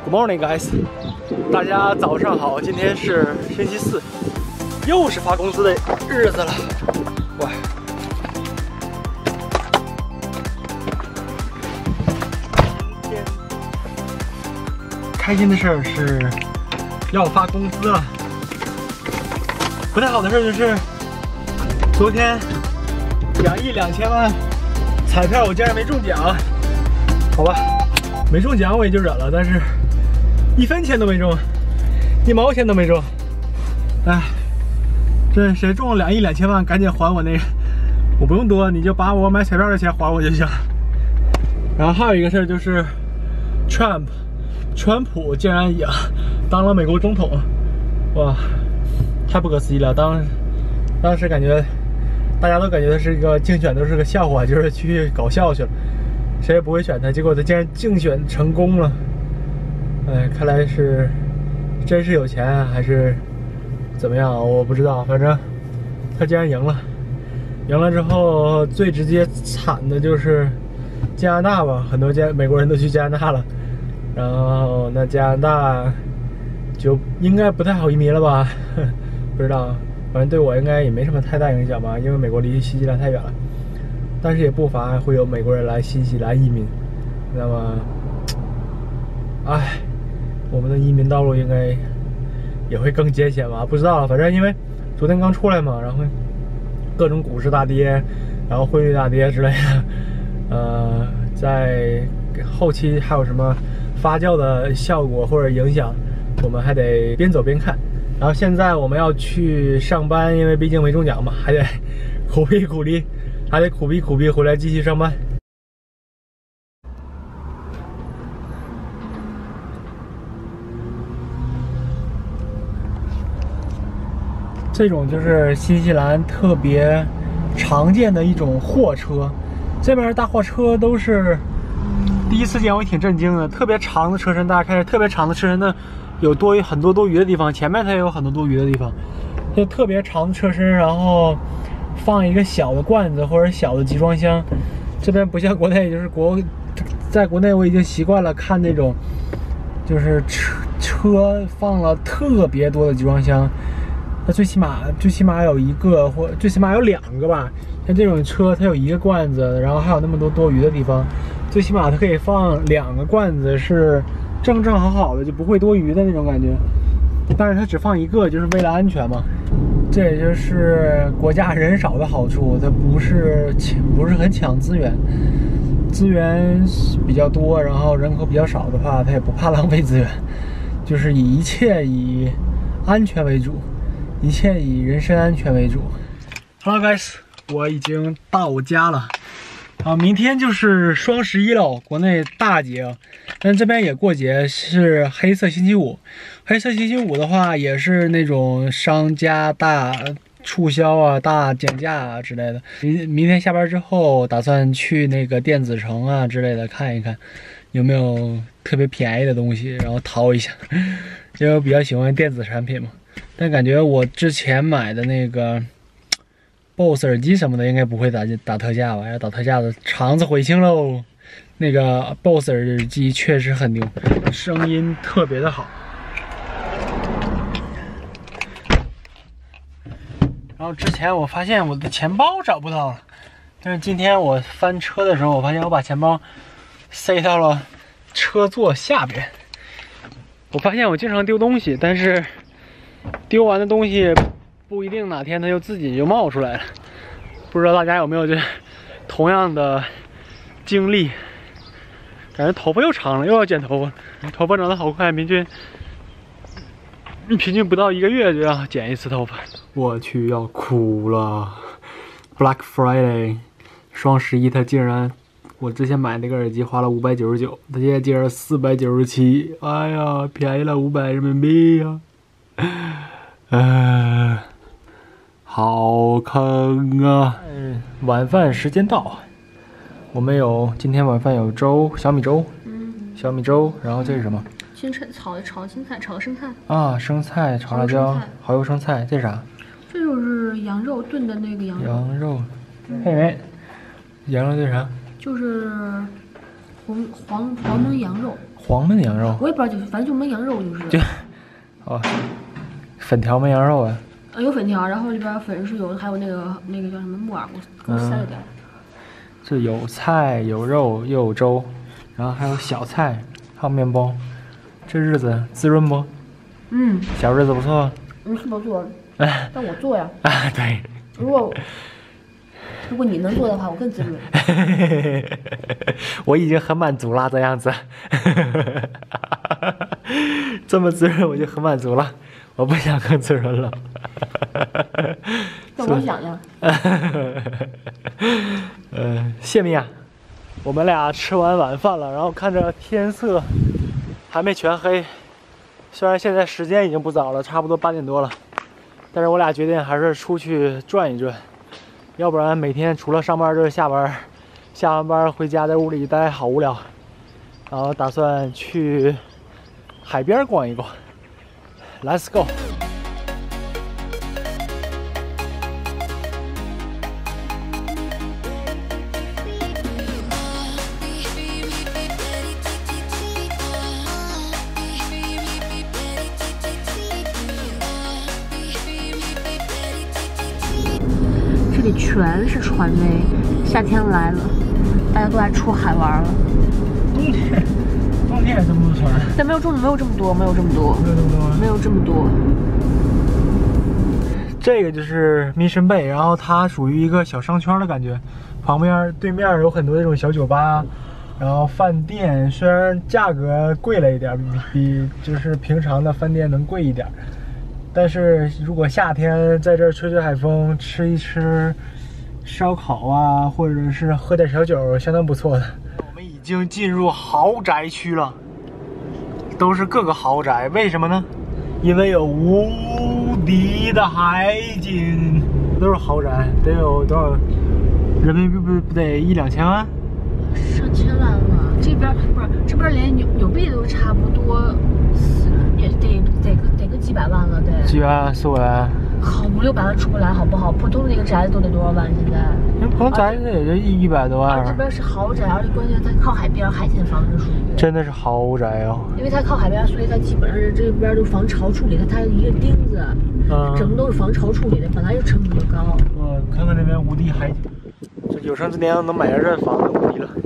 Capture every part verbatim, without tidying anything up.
Good morning, guys！ 大家早上好，今天是星期四，又是发工资的日子了。哇！今天开心的事儿是要发工资了。不太好的事儿就是昨天两亿两千万彩票我竟然没中奖，好吧，没中奖我也就忍了，但是。 一分钱都没中，一毛钱都没中，哎，这谁中了两亿两千万，赶紧还我那个，我不用多，你就把我买彩票的钱还我就行。然后还有一个事儿就是 ，Trump， 川普竟然也当了美国总统，哇，太不可思议了！当当时感觉大家都感觉他是一个竞选都是个笑话，就是去搞笑去了，谁也不会选他，结果他竟然竞选成功了。 哎，看来是真是有钱还是怎么样？我不知道，反正他竟然赢了。赢了之后，最直接惨的就是加拿大吧，很多加美国人都去加拿大了。然后那加拿大就应该不太好移民了吧？不知道，反正对我应该也没什么太大影响吧，因为美国离新西兰太远了。但是也不乏会有美国人来新西兰移民。那么，哎。 我们的移民道路应该也会更艰险吧？不知道了，反正因为昨天刚出来嘛，然后各种股市大跌，然后汇率大跌之类的，呃，在后期还有什么发酵的效果或者影响，我们还得边走边看。然后现在我们要去上班，因为毕竟没中奖嘛，还得苦逼苦逼，还得苦逼苦逼回来继续上班。 这种就是新西兰特别常见的一种货车，这边大货车都是第一次见，我也挺震惊的。特别长的车身，大家看，特别长的车身呢，有多余很多多余的地方，前面它也有很多多余的地方，就特别长的车身，然后放一个小的罐子或者小的集装箱。这边不像国内，就是国在国内我已经习惯了看那种，就是车车放了特别多的集装箱。 它最起码最起码有一个或最起码有两个吧，像这种车它有一个罐子，然后还有那么多多余的地方，最起码它可以放两个罐子是正正好好的，就不会多余的那种感觉。但是它只放一个，就是为了安全嘛。这也就是国家人少的好处，它不是不是很抢资源，资源比较多，然后人口比较少的话，它也不怕浪费资源，就是以一切以安全为主。 一切以人身安全为主。Hello guys， 我已经到家了。啊，明天就是双十一了，国内大节，但这边也过节，是黑色星期五。黑色星期五的话，也是那种商家大促销啊、大减价啊之类的。明明天下班之后，打算去那个电子城啊之类的看一看，有没有特别便宜的东西，然后淘一下。因为我比较喜欢电子产品嘛。 但感觉我之前买的那个 B O S S 耳机什么的，应该不会打打特价吧？要打特价的肠子悔青喽！那个 B O S S 耳机确实很牛，声音特别的好。然后之前我发现我的钱包找不到了，但是今天我翻车的时候，我发现我把钱包塞到了车座下边。我发现我经常丢东西，但是。 丢完的东西不一定哪天它就自己就冒出来了，不知道大家有没有这同样的经历？感觉头发又长了，又要剪头发，头发长得好快，平均平均不到一个月就要剪一次头发。我去，要哭了 ！Black Friday， 双十一，它竟然，我之前买那个耳机花了五百九十九，它现在竟然四百九十七，哎呀，便宜了五百人民币呀！ 呃，好坑啊！嗯，晚饭时间到，我们有今天晚饭有粥，小米粥，嗯，小米粥，然后这是什么？ 青菜炒炒青菜，炒生菜啊，生菜炒辣椒，蚝油生菜，这是啥？ 这就是羊肉炖的那个羊肉。 羊肉，还以为羊肉这是啥？ 就是黄黄黄焖羊肉， 黄焖羊肉， 我也不知道就是，反正就焖羊肉就是。 就，哦，粉条焖羊肉啊。 呃，有粉条，然后里边粉是有，还有那个那个叫什么木耳，我给我塞了点。 这有菜有肉又有粥，然后还有小菜，还有面包。这日子滋润不？ 嗯， 小日子不错。 嗯，是不错，但我做呀。 啊，对。 如果如果你能做的话，我更滋润。 我已经很满足了，这样子。这么滋润我就很满足了，我不想更滋润了。 但我想呀。 呃，谢米娅，我们俩吃完晚饭了，然后看着天色还没全黑，虽然现在时间已经不早了，差不多八点多了，但是我俩决定还是出去转一转，要不然每天除了上班就是下班，下完班回家在屋里待好无聊，然后打算去海边逛一逛。Let's go。 这里全是船嘞，夏天来了，大家都来出海玩了。 冬天，冬天也这么多船， 但没有这么没有这么多，没有这么多， 没有这么多， 没有这么多。 这个就是 Mission Bay， 然后它属于一个小商圈的感觉，旁边对面有很多这种小酒吧，然后饭店虽然价格贵了一点，比比就是平常的饭店能贵一点。但是如果夏天在这儿吹吹海风，吃一吃烧烤啊，或者是喝点小酒，相当不错的。我们已经进入豪宅区了，都是各个豪宅，为什么呢？因为有无敌的海景，都是豪宅，得有多少人民币？不不得一两千万？ 上千万了，这边不是这边连纽纽币都差不多，也得得个得个几百万了，得几百万四五百万， 好五六百万出不来，好不好？普通的那个宅子都得多少万？现在？ 那普通宅子也就一一百多万。 这边是豪宅，而且关键它靠海边，海景房子属于。 真的是豪宅哦。 因为它靠海边，所以它基本上是这边都防潮处理的，它一个钉子，嗯，整个都是防潮处理的，本来就成本就高。 嗯，看看那边无敌海景，这有生之年能买着这房子无敌了。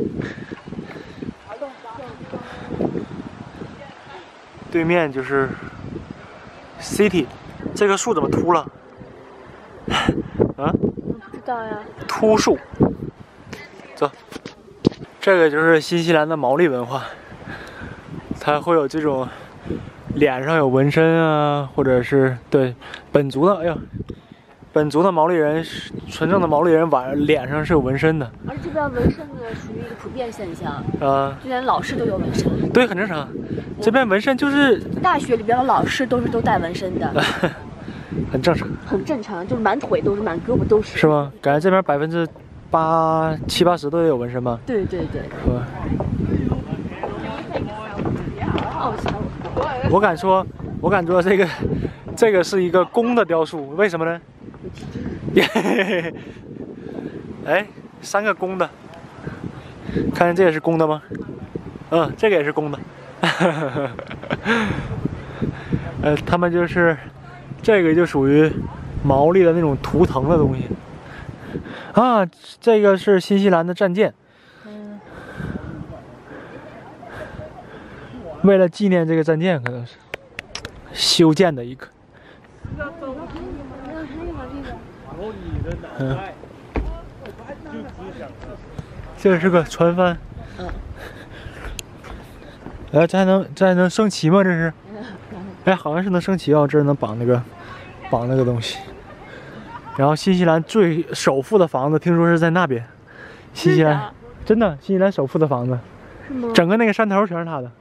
对面就是 City， 这棵树怎么秃了？啊？ 不知道呀。 秃树。走，这个就是新西兰的毛利文化，它会有这种脸上有纹身啊，或者是对本族的，哎呀，本族的毛利人，纯正的毛利人晚脸上是有纹身的。 而这边纹身呢属于一个普遍现象啊， 就连老师都有纹身。 对，很正常。这边纹身就是大学里边的老师都是都带纹身的， 很正常。很正常，就是满腿都是，满胳膊都是。 是吗？感觉这边百分之八七八十都有纹身吧？ 对对对。 是吧？我敢说，我敢说这个这个是一个公的雕塑，为什么呢？哎，三个公的，看见这也是公的吗？嗯，这个也是公的。呃，他们就是这个就属于毛利的那种图腾的东西啊。这个是新西兰的战舰，为了纪念这个战舰，可能是修建的一个。嗯，这是个船帆。嗯。哎，这还能这还能升旗吗？这是？哎，好像是能升旗啊！这是能绑那个绑那个东西。然后新西兰最首富的房子，听说是在那边。新西兰真的，新西兰首富的房子。 是吗？ 整个那个山头全是他的。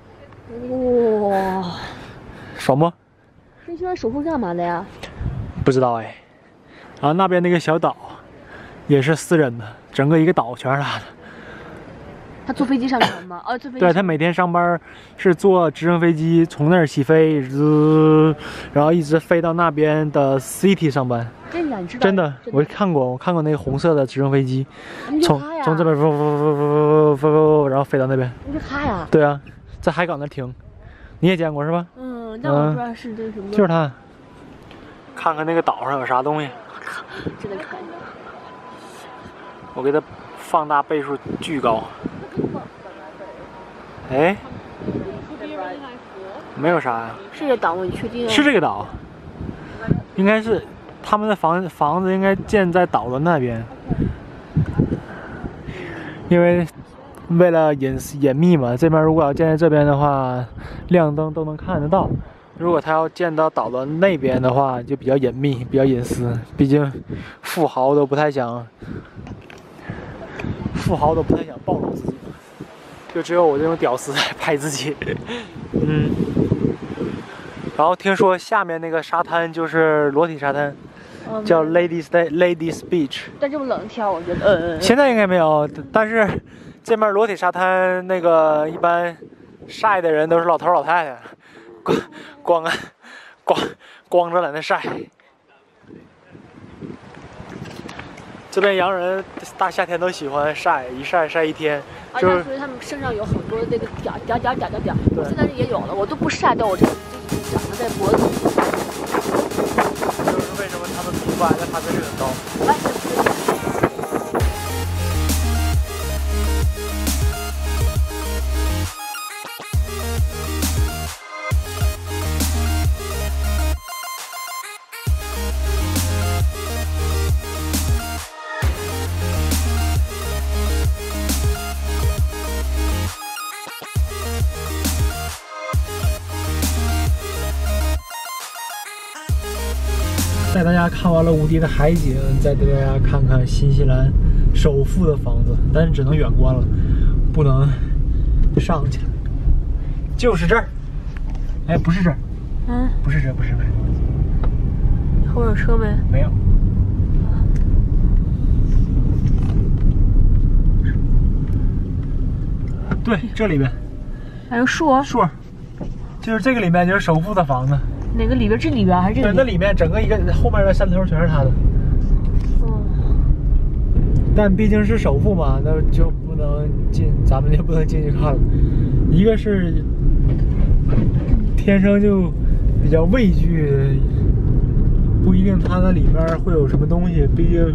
哇！ 爽不？ 新西兰首富干嘛的呀？ 不知道哎。然后那边那个小岛也是私人的，整个一个岛全是他的。 他坐飞机上班吗？哦，坐飞机。 对他每天上班是坐直升飞机从那儿起飞，呃，然后一直飞到那边的 city 上班。 真的，你知道？ 真的，我看过，我看过那个红色的直升飞机，从从这边飞飞飞飞飞，然后飞到那边。 你是他呀？ 对啊，在海港那停，你也见过是吧？ 嗯，但我不知道是这什么。 就是他。看看那个岛上有啥东西。 真的看一下。 我给它放大倍数巨高。哎，没有啥呀。 是这个岛吗？你确定？ 是这个岛，应该是他们的房房子应该建在岛的那边，因为为了隐隐秘嘛，这边如果要建在这边的话，亮灯都能看得到。如果他要建到岛的那边的话，就比较隐秘，比较隐私。毕竟富豪都不太想，富豪都不太想暴露自己，就只有我这种屌丝在拍自己。嗯。然后听说下面那个沙滩就是裸体沙滩，嗯、叫 Ladies Ladies Beach。 但这么冷天，我觉得，嗯嗯。 现在应该没有，但是这边裸体沙滩那个一般晒的人都是老头老太太。光光啊，光光着在那晒。这边洋人大夏天都喜欢晒，一晒晒一天。 而且所以他们身上有很多那个点点点点点点，我现在也有了，我都不晒，但我这这长得在脖子。 就是为什么他们皮肤癌的发生率很高。哎带大家看完了无敌的海景，再带大家看看新西兰首富的房子，但是只能远观了，不能上去。就是这儿，哎，不是这儿，嗯，不是这儿，不是这儿。 后面有车没？ 没有。对，这里边还有树， 树，就是这个里面就是首富的房子。 哪个里边？这里边还是这个？ 对，那里面整个一个后面的山头全是他的。哦。但毕竟是首富嘛，那就不能进，咱们就不能进去看了。一个是天生就比较畏惧，不一定他那里面会有什么东西。毕竟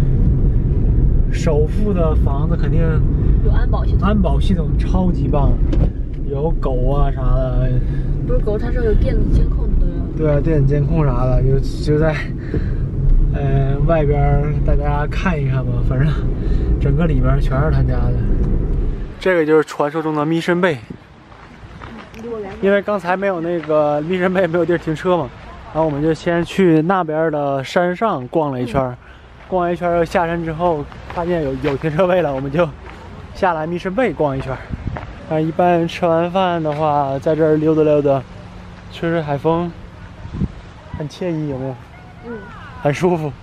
首富的房子肯定有安保系统， 安保系统超级棒，有狗啊啥的。 不是狗，它是有电子监控。 对啊，电子监控啥的，就就在，呃，外边大家看一看吧。反正整个里边全是他家的。这个就是传说中的密深贝，因为刚才没有那个密深贝没有地儿停车嘛，然后我们就先去那边的山上逛了一圈，嗯、逛完一圈又下山之后，发现有有停车位了，我们就下来密深贝逛一圈。啊，一般吃完饭的话，在这儿溜达溜达，吹吹海风。很惬意，有没有？嗯，很舒服。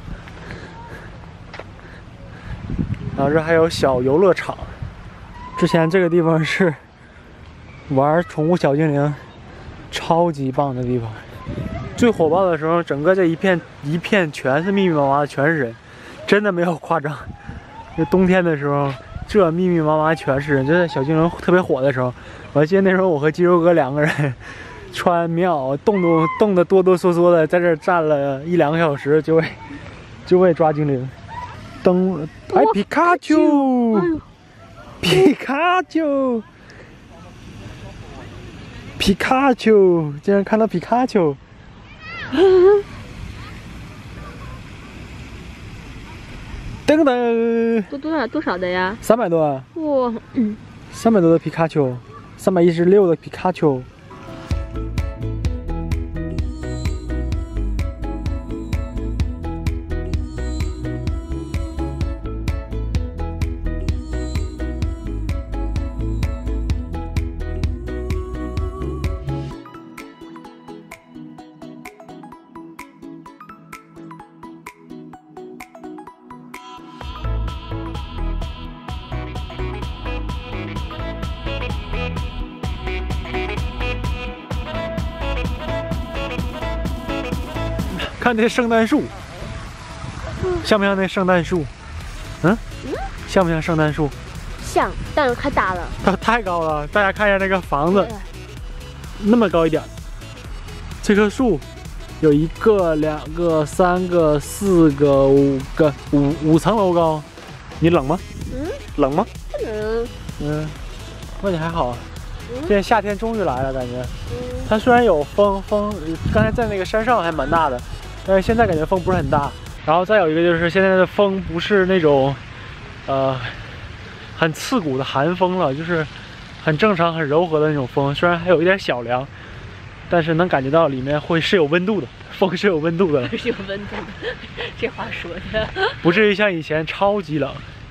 然后这还有小游乐场。之前这个地方是玩宠物小精灵，超级棒的地方。最火爆的时候，整个这一片一片全是密密麻麻的，全是人，真的没有夸张。就冬天的时候，这密密麻麻全是人，就在小精灵特别火的时候，我还记得那时候我和肌肉哥两个人。穿棉袄，冻冻冻得哆哆嗦嗦的，在这儿站了一两个小时，就为就为抓精灵。登，哎，皮卡丘，皮卡丘，皮卡丘，竟然看到皮卡丘！噔噔， 多多少多少的呀？ 三百多。 哇， 三百多的皮卡丘，三百一十六的皮卡丘。 看那圣诞树，像不像那圣诞树？嗯，像不像圣诞树？ 像，但是太大了。 它太高了，大家看一下那个房子，那么高一点。这棵树有一个、两个、三个、四个、五个，五五层楼高。你冷吗？ 嗯， 冷吗？ 不冷。 嗯，那你还好啊。现在夏天终于来了，感觉。 嗯。 它虽然有风，风刚才在那个山上还蛮大的，但是现在感觉风不是很大。然后再有一个就是现在的风不是那种，呃，很刺骨的寒风了，就是很正常、很柔和的那种风。虽然还有一点小凉，但是能感觉到里面会是有温度的，风是有温度的， 是有温度的。这话说的， 不至于像以前超级冷。